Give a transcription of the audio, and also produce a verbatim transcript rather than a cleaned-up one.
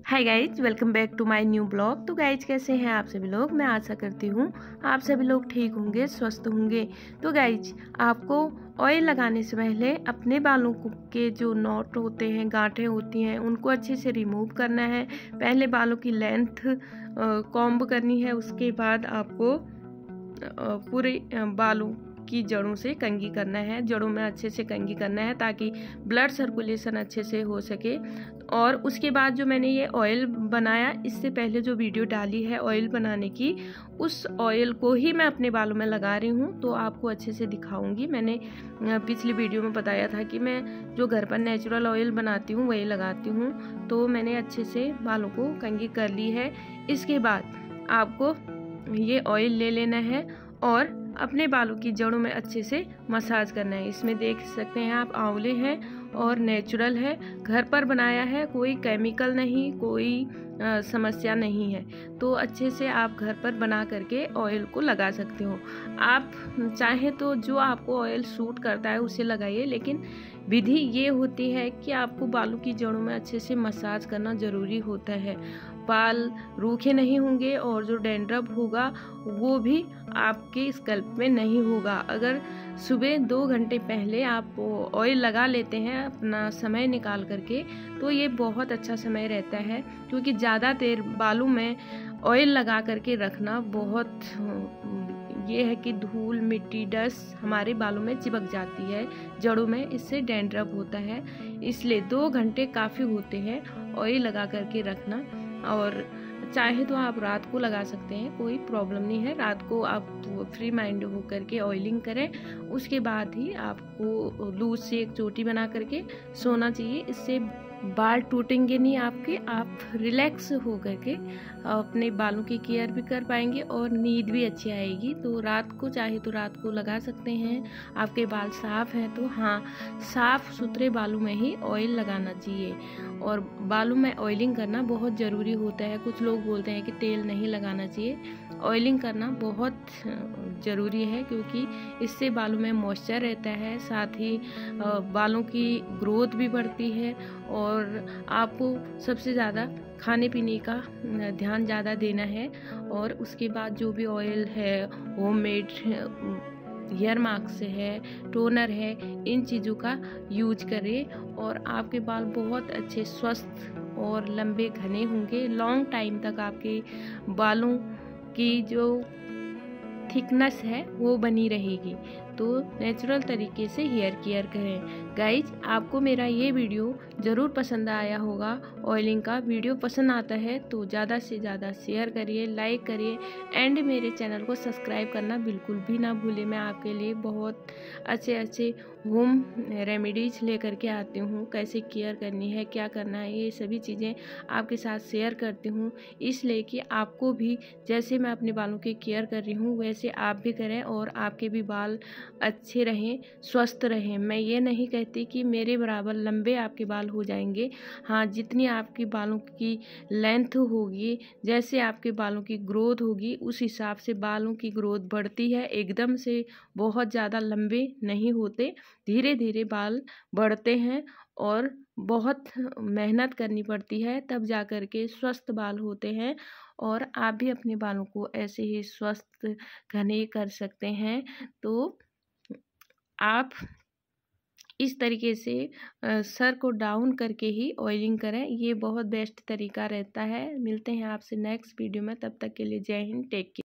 Hi guys, welcome back to my new blog. तो guys कैसे हैं आप सभी लोग। मैं आशा करती हूँ आप सभी लोग ठीक होंगे, स्वस्थ होंगे। तो गाइज आपको ऑयल लगाने से पहले अपने बालों के जो नॉट होते हैं, गांठें होती हैं, उनको अच्छे से रिमूव करना है। पहले बालों की लेंथ कॉम्ब करनी है, उसके बाद आपको पूरे बालों की जड़ों से कंघी करना है। जड़ों में अच्छे से कंघी करना है ताकि ब्लड सर्कुलेशन अच्छे से हो सके। और उसके बाद जो मैंने ये ऑयल बनाया, इससे पहले जो वीडियो डाली है ऑयल बनाने की, उस ऑयल को ही मैं अपने बालों में लगा रही हूँ। तो आपको अच्छे से दिखाऊंगी। मैंने पिछली वीडियो में बताया था कि मैं जो घर पर नेचुरल ऑयल बनाती हूँ वही लगाती हूँ। तो मैंने अच्छे से बालों को कंघी कर ली है। इसके बाद आपको ये ऑयल ले लेना है और अपने बालों की जड़ों में अच्छे से मसाज करना है। इसमें देख सकते हैं आप, आंवले हैं और नेचुरल है, घर पर बनाया है, कोई केमिकल नहीं, कोई आ, समस्या नहीं है। तो अच्छे से आप घर पर बना करके ऑयल को लगा सकते हो। आप चाहें तो जो आपको ऑयल सूट करता है उसे लगाइए, लेकिन विधि ये होती है कि आपको बालों की जड़ों में अच्छे से मसाज करना ज़रूरी होता है। बाल रूखे नहीं होंगे और जो डैंड्रफ होगा वो भी आपके स्कल्प में नहीं होगा। अगर सुबह दो घंटे पहले आप ऑयल लगा लेते हैं अपना समय निकाल करके, तो ये बहुत अच्छा समय रहता है, क्योंकि ज़्यादा देर बालों में ऑयल लगा करके रखना बहुत ये है कि धूल, मिट्टी, डस्ट हमारे बालों में चिपक जाती है जड़ों में, इससे डैंड्रफ होता है। इसलिए दो घंटे काफ़ी होते हैं ऑयल लगा करके रखना। और चाहे तो आप रात को लगा सकते हैं, कोई प्रॉब्लम नहीं है। रात को आप फ्री माइंड हो करके ऑयलिंग करें, उसके बाद ही आपको लूज से एक चोटी बना करके सोना चाहिए। इससे बाल टूटेंगे नहीं आपके, आप रिलैक्स हो करके अपने बालों की केयर भी कर पाएंगे और नींद भी अच्छी आएगी। तो रात को चाहे तो रात को लगा सकते हैं। आपके बाल साफ हैं तो हाँ, साफ सुथरे बालों में ही ऑयल लगाना चाहिए। और बालों में ऑयलिंग करना बहुत ज़रूरी होता है। कुछ लोग बोलते हैं कि तेल नहीं लगाना चाहिए, ऑयलिंग करना बहुत ज़रूरी है, क्योंकि इससे बालों में मॉइस्चर रहता है, साथ ही बालों की ग्रोथ भी बढ़ती है। और आपको सबसे ज़्यादा खाने पीने का ध्यान ज़्यादा देना है। और उसके बाद जो भी ऑयल है, होममेड हेयर मास्क से है, टोनर है, इन चीज़ों का यूज करें और आपके बाल बहुत अच्छे, स्वस्थ और लंबे घने होंगे। लॉन्ग टाइम तक आपके बालों की जो थिकनेस है वो बनी रहेगी। तो नेचुरल तरीके से हेयर केयर करें। गाइज आपको मेरा ये वीडियो ज़रूर पसंद आया होगा। ऑयलिंग का वीडियो पसंद आता है तो ज़्यादा से ज़्यादा शेयर करिए, लाइक करिए एंड मेरे चैनल को सब्सक्राइब करना बिल्कुल भी ना भूलें। मैं आपके लिए बहुत अच्छे अच्छे होम रेमेडीज लेकर के आती हूँ। कैसे केयर करनी है, क्या करना है, ये सभी चीज़ें आपके साथ शेयर करती हूँ, इसलिए कि आपको भी जैसे मैं अपने बालों की केयर कर रही हूँ वैसे आप भी करें और आपके भी बाल अच्छे रहें, स्वस्थ रहें। मैं ये नहीं कहती कि मेरे बराबर लंबे आपके बाल हो जाएंगे। हाँ, जितनी आपकी बालों की लेंथ होगी, जैसे आपके बालों की ग्रोथ होगी, उस हिसाब से बालों की ग्रोथ बढ़ती है। एकदम से बहुत ज़्यादा लंबे नहीं होते, धीरे धीरे बाल बढ़ते हैं और बहुत मेहनत करनी पड़ती है, तब जा कर के स्वस्थ बाल होते हैं। और आप भी अपने बालों को ऐसे ही स्वस्थ घने कर सकते हैं। तो आप इस तरीके से सर को डाउन करके ही ऑयलिंग करें, ये बहुत बेस्ट तरीका रहता है। मिलते हैं आपसे नेक्स्ट वीडियो में, तब तक के लिए जय हिंद, टेक केयर।